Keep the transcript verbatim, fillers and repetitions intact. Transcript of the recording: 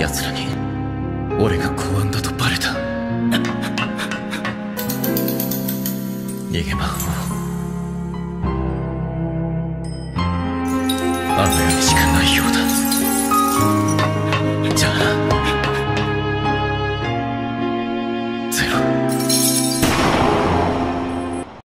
奴らに俺が公安だとバレた。逃げ場をあの世にしかないようだ。